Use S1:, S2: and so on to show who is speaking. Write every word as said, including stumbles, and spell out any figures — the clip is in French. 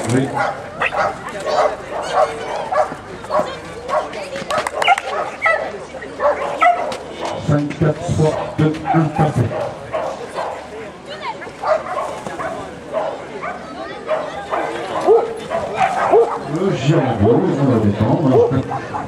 S1: Oui. cinq, quatre, trois, deux, un, parfait. Le Girondeau, on va détendre.